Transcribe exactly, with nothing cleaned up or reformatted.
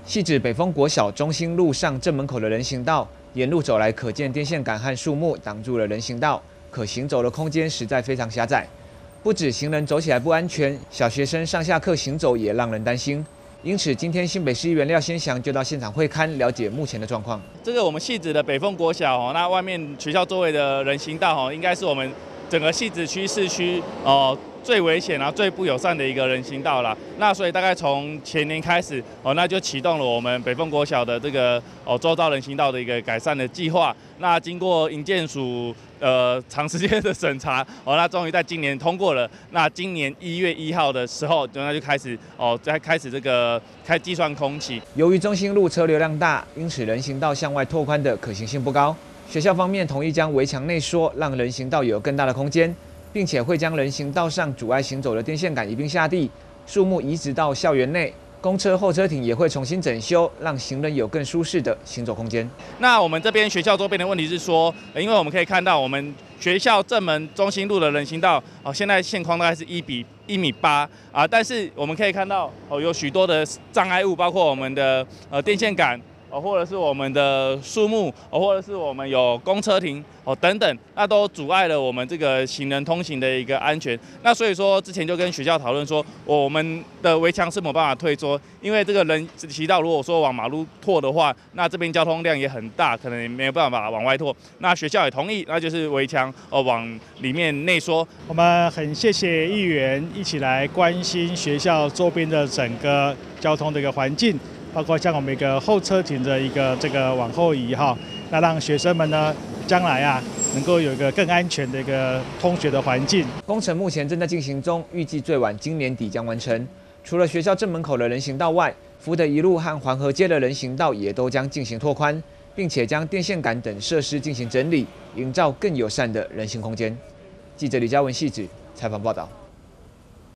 汐止北丰国小中心路上正门口的人行道，沿路走来可见电线杆和树木挡住了人行道，可行走的空间实在非常狭窄。不止行人走起来不安全，小学生上下课行走也让人担心。因此，今天新北市议员廖先祥就到现场会勘，了解目前的状况。 这个我们汐止的北丰国小哦，那外面学校周围的人行道哦，应该是我们整个汐止区市区哦。最危险啊、最不友善的一个人行道啦。那所以大概从前年开始哦，那就启动了我们北丰国小的这个哦周遭人行道的一个改善的计划。那经过营建署呃长时间的审查哦，那终于在今年通过了。那今年一月一号的时候，那就开始哦，再开始这个开计算空期。 由于中心路车流量大，因此人行道向外拓宽的可行性不高。学校方面同意将围墙内缩，让人行道有更大的空间。并且会将人行道上阻碍行走的电线杆一并下地，树木移植到校园内，公车候车亭也会重新整修，让行人有更舒适的行走空间。 那我们这边学校周边的问题是说，因为我们可以看到我们学校正门中心路的人行道哦，现在现况大概是一比一米八啊，但是我们可以看到哦，有许多的障碍物，包括我们的呃电线杆。哦，或者是我们的树木，哦，或者是我们有公车亭，哦，等等，那都阻碍了我们这个行人通行的一个安全。那所以说，之前就跟学校讨论说，我们的围墙是没有办法退缩，因为这个人行道如果说往马路拓的话，那这边交通量也很大，可能也没有办法往外拓。那学校也同意，那就是围墙哦往里面内缩。 我们很谢谢议员一起来关心学校周边的整个交通的一个环境。包括像我们一个候车亭的一个这个往后移哈，那让学生们呢将来啊能够有一个更安全的一个通学的环境。 工程目前正在进行中，预计最晚今年底将完成。除了学校正门口的人行道外，福德一路和环河街的人行道也都将进行拓宽，并且将电线杆等设施进行整理，营造更友善的人行空间。记者李嘉文汐止采访报道。